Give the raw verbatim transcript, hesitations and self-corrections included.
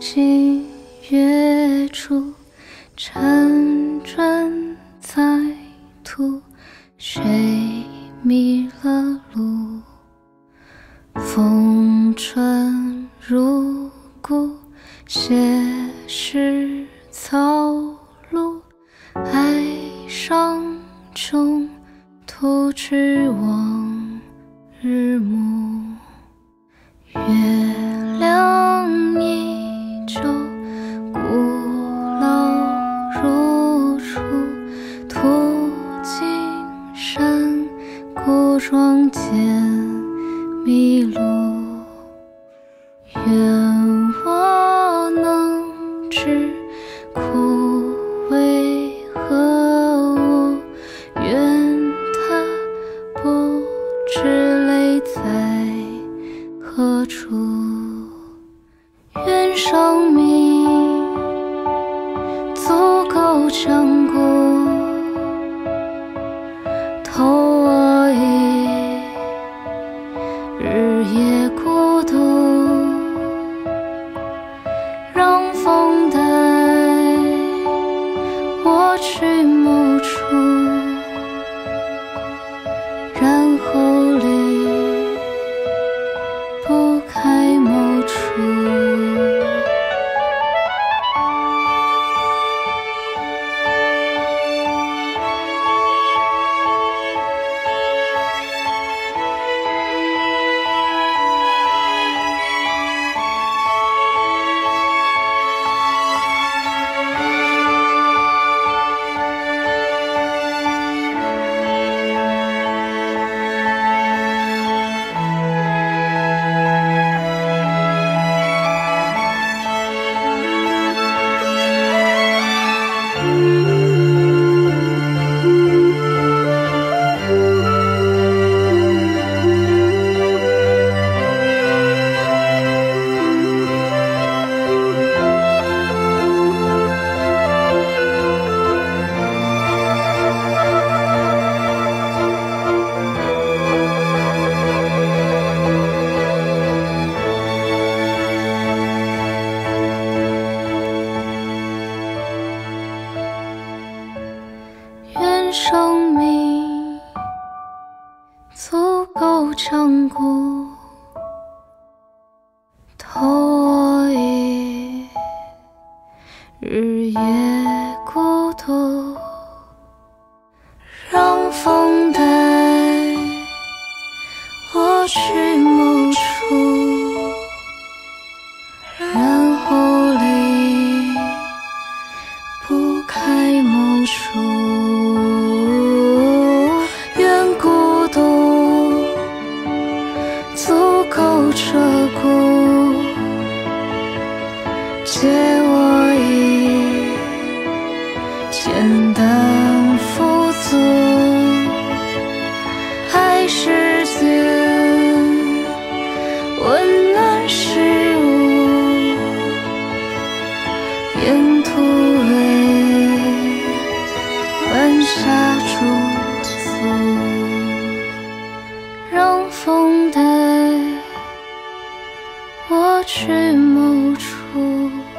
今月处，辗转在途，谁迷了路？风穿入骨，斜视草露，哀伤中徒知往日暮。月亮依旧，古老如初，途经山谷庄间迷路。愿我能知苦为何物，愿他不知泪在何处。愿生命足够强固，投我以日夜孤独，让风带我去某处，然后离不开某处。愿生命足够强固，投我以日夜孤独，让风带我去某处，然后离不开某处。愿孤独足够彻骨，借我以简单富足，爱世间温暖事物，沿途为晚霞驻足，让风带我去某处。